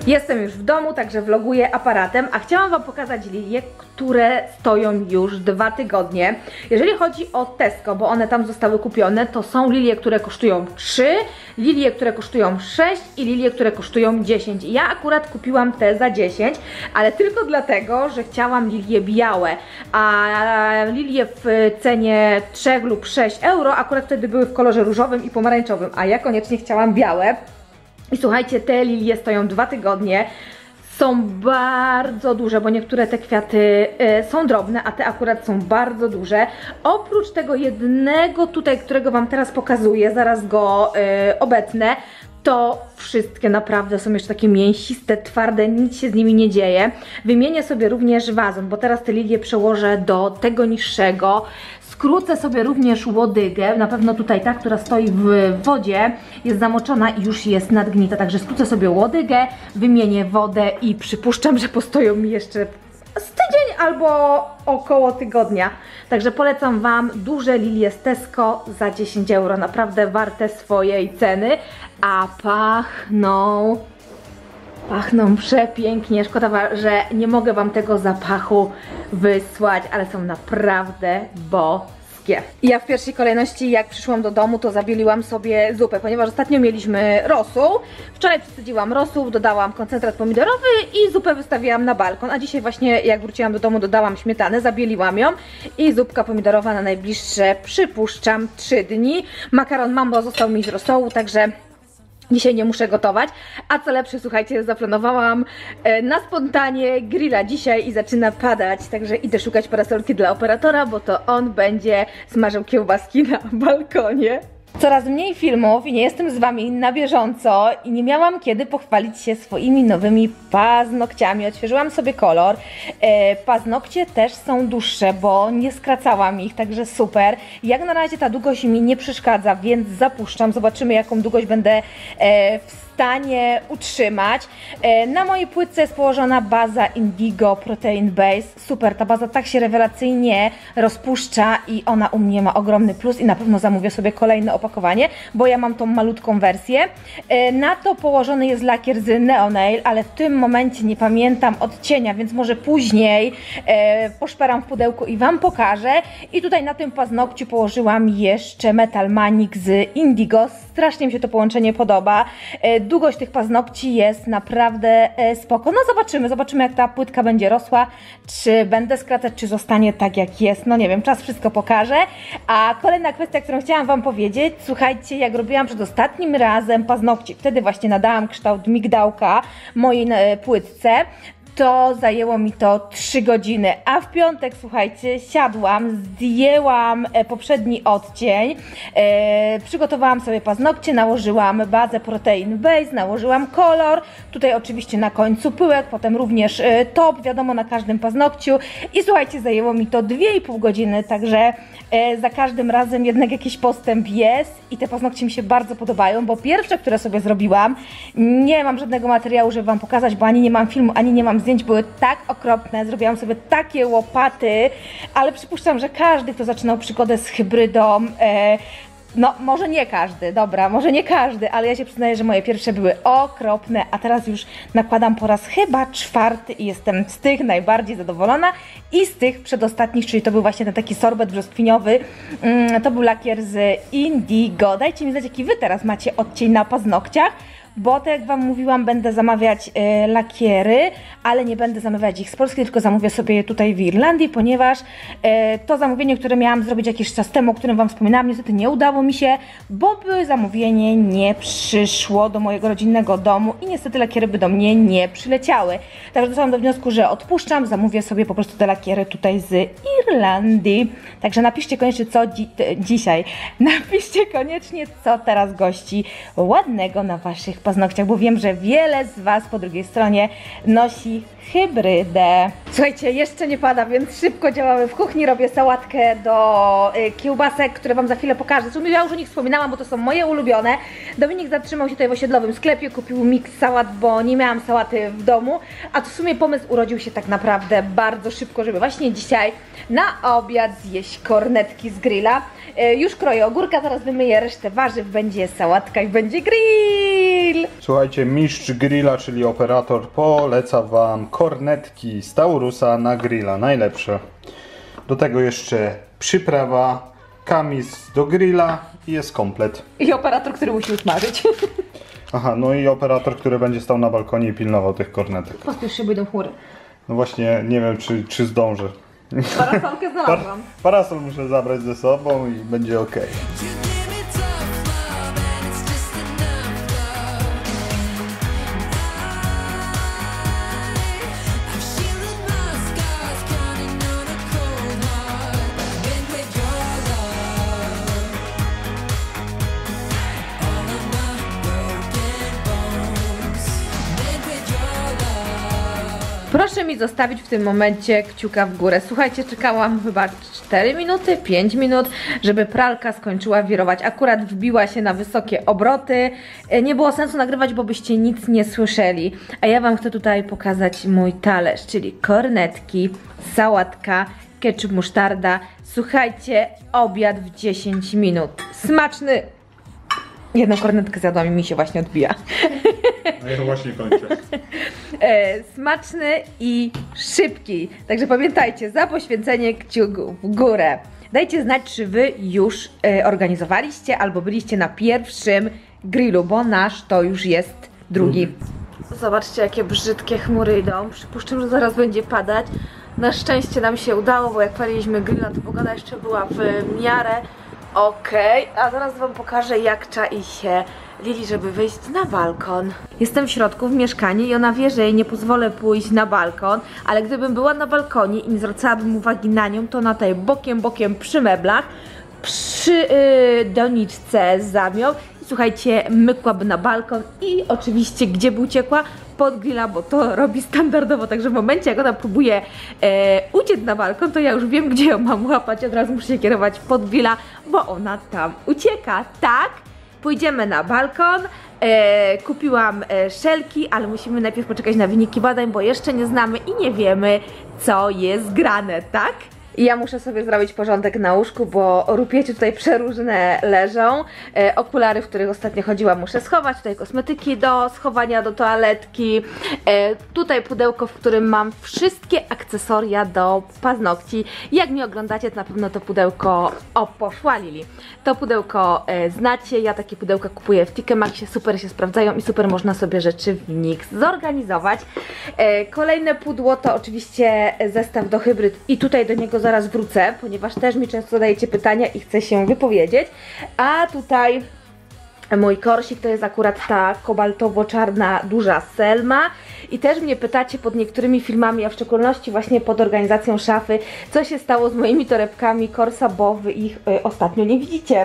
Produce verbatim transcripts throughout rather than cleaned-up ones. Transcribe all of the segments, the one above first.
Jestem już w domu, także vloguję aparatem, a chciałam wam pokazać lilie, które stoją już dwa tygodnie. Jeżeli chodzi o Tesco, bo one tam zostały kupione, to są lilie, które kosztują trzy, lilie, które kosztują sześć i lilie, które kosztują dziesięć. Ja akurat kupiłam te za dziesięć, ale tylko dlatego, że chciałam lilie białe, a lilie w cenie trzy lub sześć euro akurat wtedy były w kolorze różowym i pomarańczowym, a ja koniecznie chciałam białe. I słuchajcie, te lilie stoją dwa tygodnie, są bardzo duże, bo niektóre te kwiaty y, są drobne, a te akurat są bardzo duże. Oprócz tego jednego tutaj, którego wam teraz pokazuję, zaraz go y, obetnę, to wszystkie naprawdę są jeszcze takie mięsiste, twarde, nic się z nimi nie dzieje. Wymienię sobie również wazon, bo teraz te lilie przełożę do tego niższego. Skrócę sobie również łodygę, na pewno tutaj ta, która stoi w wodzie, jest zamoczona i już jest nadgnita, także skrócę sobie łodygę, wymienię wodę i przypuszczam, że postoją mi jeszcze z tydzień albo około tygodnia. Także polecam wam duże lilie z Tesco za dziesięć euro, naprawdę warte swojej ceny, a pachną... Pachną przepięknie, szkoda, że nie mogę wam tego zapachu wysłać, ale są naprawdę boskie. Ja w pierwszej kolejności, jak przyszłam do domu, to zabieliłam sobie zupę, ponieważ ostatnio mieliśmy rosół. Wczoraj przesadziłam rosół, dodałam koncentrat pomidorowy i zupę wystawiłam na balkon, a dzisiaj właśnie jak wróciłam do domu, dodałam śmietanę, zabieliłam ją i zupka pomidorowa na najbliższe, przypuszczam, trzy dni. Makaron mam, bo został mi z rosołu, także dzisiaj nie muszę gotować, a co lepsze, słuchajcie, zaplanowałam e, na spontanie grilla dzisiaj i zaczyna padać, także idę szukać parasolki dla operatora, bo to on będzie smażył kiełbaski na balkonie. Coraz mniej filmów i nie jestem z wami na bieżąco i nie miałam kiedy pochwalić się swoimi nowymi paznokciami. Odświeżyłam sobie kolor. E, paznokcie też są dłuższe, bo nie skracałam ich, także super. Jak na razie ta długość mi nie przeszkadza, więc zapuszczam. Zobaczymy, jaką długość będę e, w stanie utrzymać. E, na mojej płytce jest położona baza Indigo Protein Base. Super, ta baza tak się rewelacyjnie rozpuszcza i ona u mnie ma ogromny plus i na pewno zamówię sobie kolejne opakowanie, bo ja mam tą malutką wersję. E, na to położony jest lakier z Neonail, ale w tym momencie nie pamiętam odcienia, więc może później e, poszperam w pudełku i wam pokażę. I tutaj na tym paznokciu położyłam jeszcze Metal Manic z Indigo. Strasznie mi się to połączenie podoba. E, długość tych paznokci jest naprawdę e, spoko. No zobaczymy, zobaczymy, jak ta płytka będzie rosła, czy będę skracać, czy zostanie tak jak jest. No nie wiem, czas wszystko pokaże. A kolejna kwestia, którą chciałam wam powiedzieć, słuchajcie, jak robiłam przed ostatnim razem paznokci, wtedy właśnie nadałam kształt migdałka mojej płytce, to zajęło mi to trzy godziny, a w piątek, słuchajcie, siadłam, zdjęłam poprzedni odcień, e, przygotowałam sobie paznokcie, nałożyłam bazę Protein Base, nałożyłam kolor, tutaj oczywiście na końcu pyłek, potem również e, top, wiadomo, na każdym paznokciu i słuchajcie, zajęło mi to dwie i pół godziny, także e, za każdym razem jednak jakiś postęp jest i te paznokcie mi się bardzo podobają, bo pierwsze, które sobie zrobiłam, nie mam żadnego materiału, żeby wam pokazać, bo ani nie mam filmu, ani nie mam zdjęć, były tak okropne, zrobiłam sobie takie łopaty, ale przypuszczam, że każdy, kto zaczynał przygodę z hybrydą, e, no może nie każdy, dobra, może nie każdy, ale ja się przyznaję, że moje pierwsze były okropne, a teraz już nakładam po raz chyba czwarty i jestem z tych najbardziej zadowolona i z tych przedostatnich, czyli to był właśnie ten taki sorbet brzoskwiniowy, mm, to był lakier z Indigo. Dajcie mi znać, jaki wy teraz macie odcień na paznokciach, bo tak jak wam mówiłam, będę zamawiać e, lakiery, ale nie będę zamawiać ich z Polski, tylko zamówię sobie je tutaj w Irlandii, ponieważ e, to zamówienie, które miałam zrobić jakiś czas temu, o którym wam wspominałam, niestety nie udało mi się, bo by zamówienie nie przyszło do mojego rodzinnego domu i niestety lakiery by do mnie nie przyleciały. Także doszłam do wniosku, że odpuszczam, zamówię sobie po prostu te lakiery tutaj z Irlandii. Także napiszcie koniecznie, co dzi dzisiaj, napiszcie koniecznie, co teraz gości ładnego na waszych paznokciach, bo wiem, że wiele z was po drugiej stronie nosi hybrydę. Słuchajcie, jeszcze nie pada, więc szybko działamy w kuchni. Robię sałatkę do y, kiełbasek, które wam za chwilę pokażę. W sumie ja już o nich wspominałam, bo to są moje ulubione. Dominik zatrzymał się tutaj w osiedlowym sklepie, kupił miks sałat, bo nie miałam sałaty w domu, a to w sumie pomysł urodził się tak naprawdę bardzo szybko, żeby właśnie dzisiaj na obiad zjeść kornetki z grilla. Y, już kroję ogórka, zaraz wymyję resztę warzyw, będzie sałatka i będzie grill. Słuchajcie, mistrz grilla, czyli operator, poleca wam kornetki z Taurusa na grilla, najlepsze. Do tego jeszcze przyprawa, kamis do grilla i jest komplet. I operator, który musi usmażyć. Aha, no i operator, który będzie stał na balkonie i pilnował tych kornetek. Pospiesz się, będą chmury. No właśnie, nie wiem czy, czy zdążę. Parasolkę znalazłam. Parasol muszę zabrać ze sobą i będzie ok. Proszę mi zostawić w tym momencie kciuka w górę. Słuchajcie, czekałam chyba cztery minuty, pięć minut, żeby pralka skończyła wirować. Akurat wbiła się na wysokie obroty. Nie było sensu nagrywać, bo byście nic nie słyszeli. A ja wam chcę tutaj pokazać mój talerz, czyli kornetki, sałatka, ketchup, musztarda. Słuchajcie, obiad w dziesięć minut. Smaczny! Jedną kornetkę zjadłam i mi się właśnie odbija. No ja to właśnie kończę. E, smaczny i szybki. Także pamiętajcie, za poświęcenie kciuk w górę. Dajcie znać, czy wy już e, organizowaliście albo byliście na pierwszym grillu, bo nasz to już jest drugi. Zobaczcie, jakie brzydkie chmury idą. Przypuszczam, że zaraz będzie padać. Na szczęście nam się udało, bo jak paliliśmy grilla, to pogoda jeszcze była w miarę okej, okay. A zaraz wam pokażę, jak czai się Lili, żeby wyjść na balkon. Jestem w środku w mieszkaniu i ona wie, że jej nie pozwolę pójść na balkon, ale gdybym była na balkonie i nie zwracałabym uwagi na nią, to na tej bokiem, bokiem przy meblach, przy yy, doniczce zamiał i słuchajcie, mykłaby na balkon i oczywiście gdzie by uciekła? Pod grilla, bo to robi standardowo, także w momencie jak ona próbuje e, uciec na balkon, to ja już wiem, gdzie ją mam łapać, od razu muszę się kierować pod grilla, bo ona tam ucieka, tak? Pójdziemy na balkon, e, kupiłam e, szelki, ale musimy najpierw poczekać na wyniki badań, bo jeszcze nie znamy i nie wiemy, co jest grane, tak? I ja muszę sobie zrobić porządek na łóżku, bo rupiecie tutaj przeróżne leżą. E, okulary, w których ostatnio chodziłam, muszę schować. Tutaj kosmetyki do schowania do toaletki. E, tutaj pudełko, w którym mam wszystkie akcesoria do paznokci. Jak mnie oglądacie, to na pewno to pudełko o poszła Lili. To pudełko e, znacie. Ja takie pudełka kupuję w T K Maxxie. Super się sprawdzają i super można sobie rzeczy w nich zorganizować. E, kolejne pudło to oczywiście zestaw do hybryd i tutaj do niego zaraz wrócę, ponieważ też mi często zadajecie pytania i chcę się wypowiedzieć. A tutaj mój korsik to jest akurat ta kobaltowo-czarna duża Selma i też mnie pytacie pod niektórymi filmami, a w szczególności właśnie pod organizacją szafy, co się stało z moimi torebkami Korsa, bo wy ich y, ostatnio nie widzicie.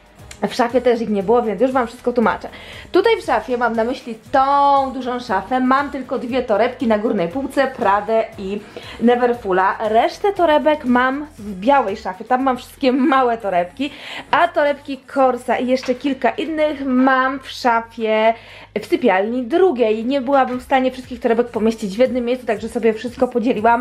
W szafie też ich nie było, więc już wam wszystko tłumaczę. Tutaj w szafie mam na myśli tą dużą szafę. Mam tylko dwie torebki na górnej półce, Pradę i Neverfulla. Resztę torebek mam w białej szafie. Tam mam wszystkie małe torebki, a torebki Korsa i jeszcze kilka innych mam w szafie w sypialni drugiej. Nie byłabym w stanie wszystkich torebek pomieścić w jednym miejscu, także sobie wszystko podzieliłam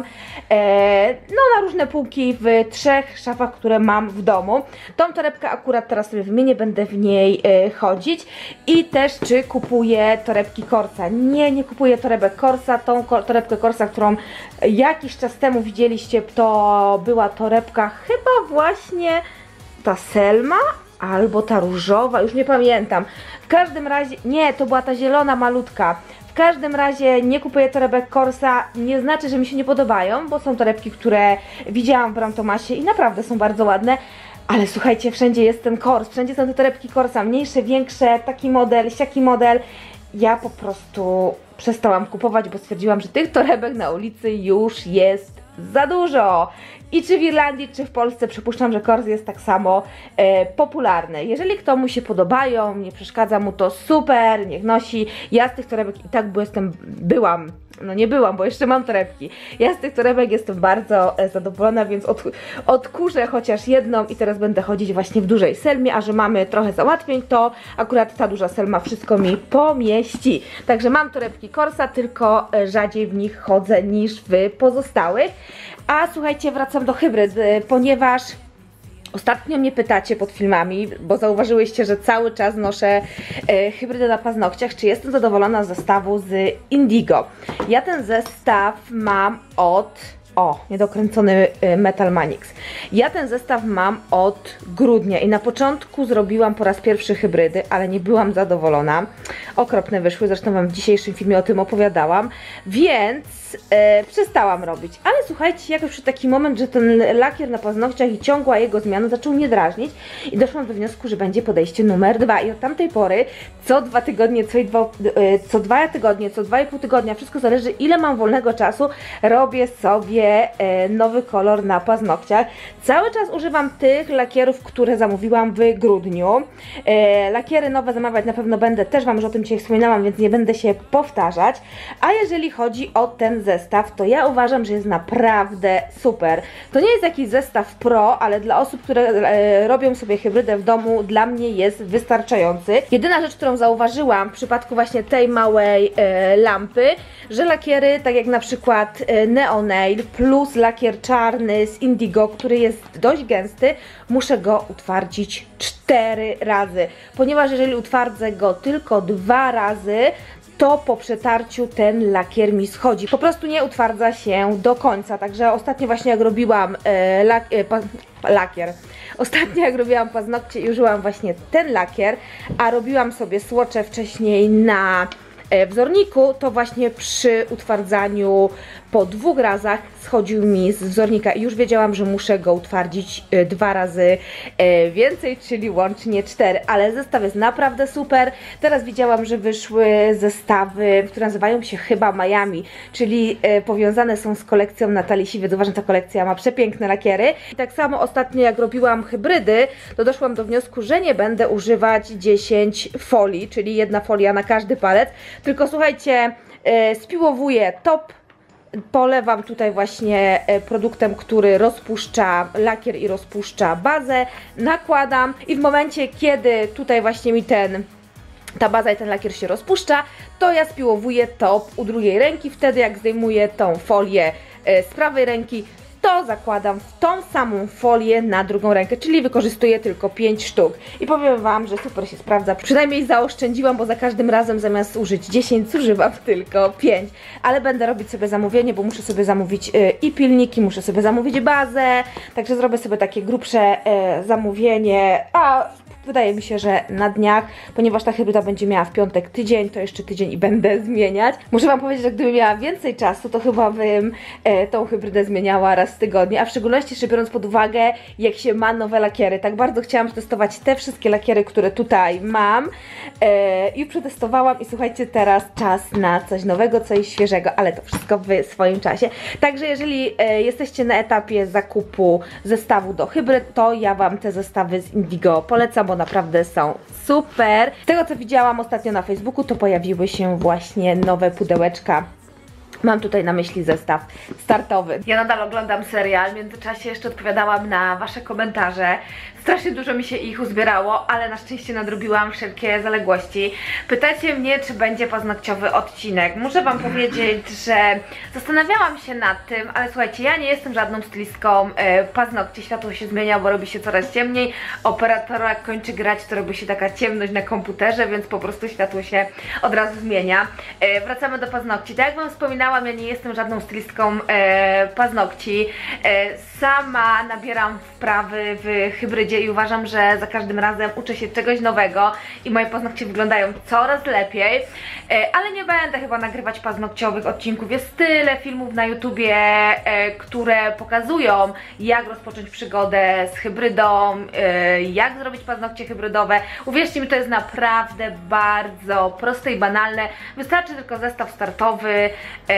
e, no, na różne półki w trzech szafach, które mam w domu. Tą torebkę akurat teraz sobie wymienię. Nie będę w niej y, chodzić. I też czy kupuję torebki Korsa. Nie, nie kupuję torebek Korsa. Tą ko torebkę Korsa, którą jakiś czas temu widzieliście, to była torebka chyba właśnie ta Selma albo ta różowa, już nie pamiętam. W każdym razie, nie, to była ta zielona malutka. W każdym razie nie kupuję torebek Korsa, nie znaczy, że mi się nie podobają, bo są torebki, które widziałam w Bramtomasie i naprawdę są bardzo ładne. Ale słuchajcie, wszędzie jest ten Kors, wszędzie są te torebki Korsa, mniejsze, większe, taki model, siaki model. Ja po prostu przestałam kupować, bo stwierdziłam, że tych torebek na ulicy już jest za dużo. I czy w Irlandii, czy w Polsce przypuszczam, że Kors jest tak samo e, popularny. Jeżeli komuś się podobają, nie przeszkadza mu, to super, niech nosi. Ja z tych torebek i tak bo jestem, byłam, no nie byłam, bo jeszcze mam torebki. Ja z tych torebek jestem bardzo e, zadowolona, więc od, odkurzę chociaż jedną i teraz będę chodzić właśnie w dużej Selmie, a że mamy trochę załatwień, to akurat ta duża Selma wszystko mi pomieści. Także mam torebki Korsa, tylko e, rzadziej w nich chodzę niż w pozostałych. A słuchajcie, wracam do hybryd, ponieważ Ostatnio mnie pytacie pod filmami, bo zauważyłyście, że cały czas noszę e, hybrydę na paznokciach, czy jestem zadowolona z zestawu z Indigo. Ja ten zestaw mam od... O, niedokręcony Metal Manix. Ja ten zestaw mam od grudnia i na początku zrobiłam po raz pierwszy hybrydy, ale nie byłam zadowolona. Okropne wyszły, zresztą wam w dzisiejszym filmie o tym opowiadałam, więc e, przestałam robić. Ale słuchajcie, jakoś przy taki moment, że ten lakier na paznokciach i ciągła jego zmiana zaczął mnie drażnić i doszłam do wniosku, że będzie podejście numer dwa. I od tamtej pory co dwa tygodnie, co, i dwa, e, co dwa tygodnie, co dwa i pół tygodnia, wszystko zależy ile mam wolnego czasu, robię sobie nowy kolor na paznokciach. Cały czas używam tych lakierów, które zamówiłam w grudniu. Lakiery nowe zamawiać na pewno będę, też wam już o tym dzisiaj wspominałam, więc nie będę się powtarzać. A jeżeli chodzi o ten zestaw, to ja uważam, że jest naprawdę super. To nie jest jakiś zestaw pro, ale dla osób, które robią sobie hybrydę w domu, dla mnie jest wystarczający. Jedyna rzecz, którą zauważyłam w przypadku właśnie tej małej lampy, że lakiery, tak jak na przykład Neon Nail plus lakier czarny z Indigo, który jest dość gęsty, muszę go utwardzić cztery razy, ponieważ jeżeli utwardzę go tylko dwa razy, to po przetarciu ten lakier mi schodzi. Po prostu nie utwardza się do końca, także ostatnio właśnie jak robiłam e, lak, e, pa, lakier, ostatnio jak robiłam paznokcie i użyłam właśnie ten lakier, a robiłam sobie słocze wcześniej na wzorniku, to właśnie przy utwardzaniu po dwóch razach schodził mi z wzornika i już wiedziałam, że muszę go utwardzić dwa razy więcej, czyli łącznie cztery, ale zestaw jest naprawdę super. Teraz widziałam, że wyszły zestawy, które nazywają się chyba Miami, czyli powiązane są z kolekcją Natalii Siwiec. Uważam, ta kolekcja ma przepiękne lakiery. I tak samo ostatnio jak robiłam hybrydy, to doszłam do wniosku, że nie będę używać dziesięć folii, czyli jedna folia na każdy palec, tylko słuchajcie, spiłowuję top, polewam tutaj właśnie produktem, który rozpuszcza lakier i rozpuszcza bazę, nakładam i w momencie, kiedy tutaj właśnie mi ten ta baza i ten lakier się rozpuszcza, to ja spiłowuję top u drugiej ręki. Wtedy jak zdejmuję tą folię z prawej ręki, to zakładam w tą samą folię na drugą rękę, czyli wykorzystuję tylko pięć sztuk. I powiem wam, że super się sprawdza. Przynajmniej zaoszczędziłam, bo za każdym razem zamiast użyć dziesięć, zużywam tylko pięć. Ale będę robić sobie zamówienie, bo muszę sobie zamówić yy, i pilniki, muszę sobie zamówić bazę. Także zrobię sobie takie grubsze yy, zamówienie. A wydaje mi się, że na dniach, ponieważ ta hybryda będzie miała w piątek tydzień, to jeszcze tydzień i będę zmieniać. Muszę wam powiedzieć, że gdybym miała więcej czasu, to chyba bym e, tą hybrydę zmieniała raz w tygodniu, a w szczególności jeszcze biorąc pod uwagę, jak się ma nowe lakiery. Tak bardzo chciałam przetestować te wszystkie lakiery, które tutaj mam e, i przetestowałam i słuchajcie, teraz czas na coś nowego, coś świeżego, ale to wszystko w swoim czasie. Także jeżeli e, jesteście na etapie zakupu zestawu do hybryd, to ja wam te zestawy z Indigo polecam, bo naprawdę są super. Z tego co widziałam ostatnio na Facebooku, to pojawiły się właśnie nowe pudełeczka. Mam tutaj na myśli zestaw startowy. Ja nadal oglądam serial, w międzyczasie jeszcze odpowiadałam na wasze komentarze. Strasznie dużo mi się ich uzbierało, ale na szczęście nadrobiłam wszelkie zaległości. Pytacie mnie, czy będzie paznokciowy odcinek. Muszę wam powiedzieć, że zastanawiałam się nad tym, ale słuchajcie, ja nie jestem żadną stylistką e, paznokci. Światło się zmienia, bo robi się coraz ciemniej. Operator jak kończy grać, to robi się taka ciemność na komputerze, więc po prostu światło się od razu zmienia. E, wracamy do paznokci. Tak jak wam wspominałam, ja nie jestem żadną stylistką e, paznokci. E, sama nabieram wprawy w hybrydzie i uważam, że za każdym razem uczę się czegoś nowego i moje paznokcie wyglądają coraz lepiej, ale nie będę chyba nagrywać paznokciowych odcinków. Jest tyle filmów na YouTubie, które pokazują, jak rozpocząć przygodę z hybrydą, jak zrobić paznokcie hybrydowe. Uwierzcie mi, to jest naprawdę bardzo proste i banalne. Wystarczy tylko zestaw startowy,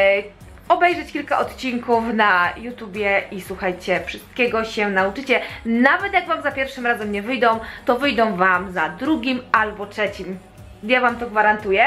obejrzeć kilka odcinków na YouTubie i słuchajcie, wszystkiego się nauczycie. Nawet jak wam za pierwszym razem nie wyjdą, to wyjdą wam za drugim albo trzecim. Ja wam to gwarantuję.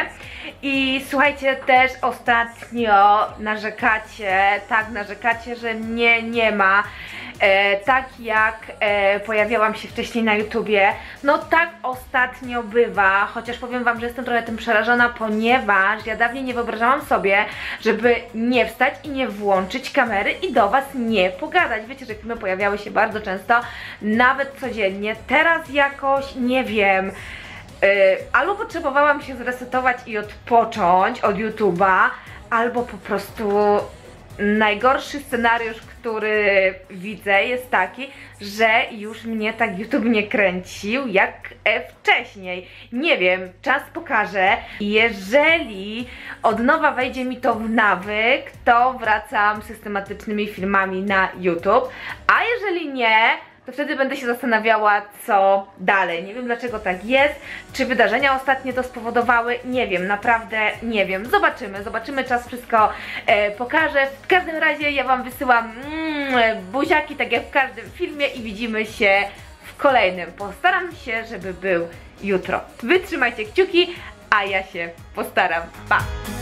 I słuchajcie, też ostatnio narzekacie, tak narzekacie, że mnie nie ma e, tak jak e, pojawiałam się wcześniej na YouTubie. No tak ostatnio bywa, chociaż powiem wam, że jestem trochę tym przerażona, ponieważ ja dawniej nie wyobrażałam sobie, żeby nie wstać i nie włączyć kamery i do was nie pogadać. Wiecie, że filmy pojawiały się bardzo często, nawet codziennie. Teraz jakoś, nie wiem, yy, albo potrzebowałam się zresetować i odpocząć od YouTube'a, albo po prostu najgorszy scenariusz, który widzę, jest taki, że już mnie tak YouTube nie kręcił jak e, wcześniej. Nie wiem, czas pokaże. Jeżeli od nowa wejdzie mi to w nawyk, to wracam systematycznymi filmami na YouTube, a jeżeli nie, to wtedy będę się zastanawiała, co dalej. Nie wiem, dlaczego tak jest, czy wydarzenia ostatnie to spowodowały, nie wiem, naprawdę nie wiem. Zobaczymy, zobaczymy, czas wszystko e, pokaże. W każdym razie ja wam wysyłam mm, buziaki, tak jak w każdym filmie, i widzimy się w kolejnym. Postaram się, żeby był jutro. Wy trzymajcie kciuki, a ja się postaram. Pa!